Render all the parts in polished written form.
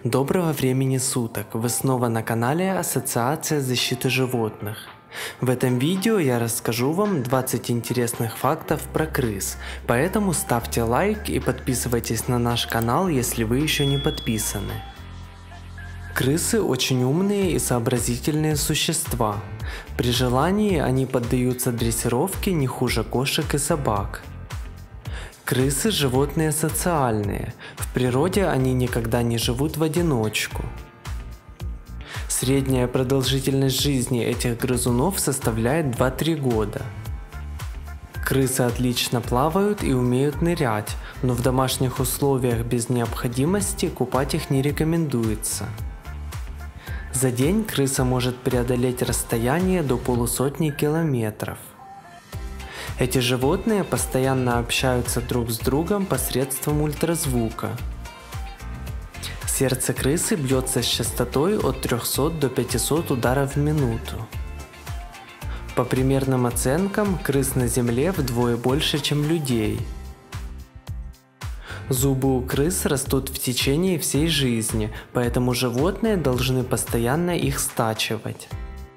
Доброго времени суток! Вы снова на канале Ассоциация защиты животных. В этом видео я расскажу вам 20 интересных фактов про крыс, поэтому ставьте лайк и подписывайтесь на наш канал, если вы еще не подписаны. Крысы очень умные и сообразительные существа. При желании они поддаются дрессировке не хуже кошек и собак. Крысы – животные социальные, в природе они никогда не живут в одиночку. Средняя продолжительность жизни этих грызунов составляет 2-3 года. Крысы отлично плавают и умеют нырять, но в домашних условиях без необходимости купать их не рекомендуется. За день крыса может преодолеть расстояние до полусотни километров. Эти животные постоянно общаются друг с другом посредством ультразвука. Сердце крысы бьется с частотой от 300 до 500 ударов в минуту. По примерным оценкам, крыс на Земле вдвое больше, чем людей. Зубы у крыс растут в течение всей жизни, поэтому животные должны постоянно их стачивать.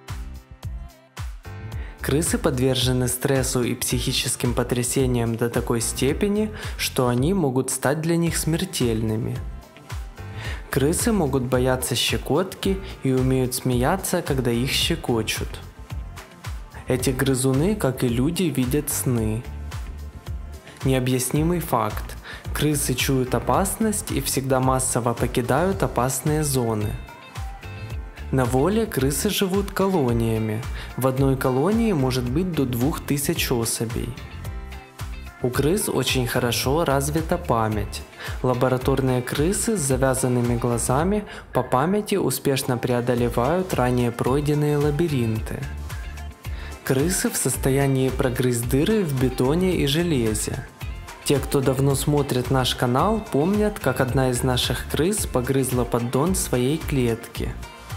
Крысы подвержены стрессу и психическим потрясениям до такой степени, что они могут стать для них смертельными. Крысы могут бояться щекотки и умеют смеяться, когда их щекочут. Эти грызуны, как и люди, видят сны. Необъяснимый факт. Крысы чуют опасность и всегда массово покидают опасные зоны. На воле крысы живут колониями. В одной колонии может быть до 2000 особей. У крыс очень хорошо развита память. Лабораторные крысы с завязанными глазами по памяти успешно преодолевают ранее пройденные лабиринты. Крысы в состоянии прогрызть дыры в бетоне и железе. Те, кто давно смотрит наш канал, помнят, как одна из наших крыс погрызла поддон своей клетки.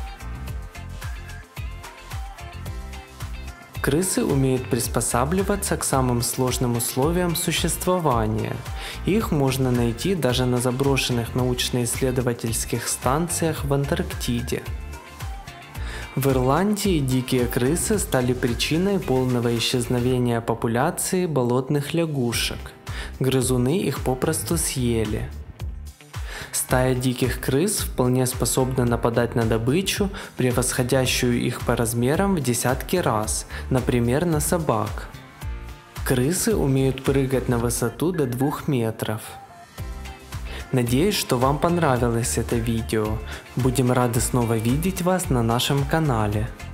Крысы умеют приспосабливаться к самым сложным условиям существования. Их можно найти даже на заброшенных научно-исследовательских станциях в Антарктиде. В Ирландии дикие крысы стали причиной полного исчезновения популяции болотных лягушек. Грызуны их попросту съели. Стая диких крыс вполне способна нападать на добычу, превосходящую их по размерам в десятки раз, например, на собак. Крысы умеют прыгать на высоту до 2 метров. Надеюсь, что вам понравилось это видео. Будем рады снова видеть вас на нашем канале.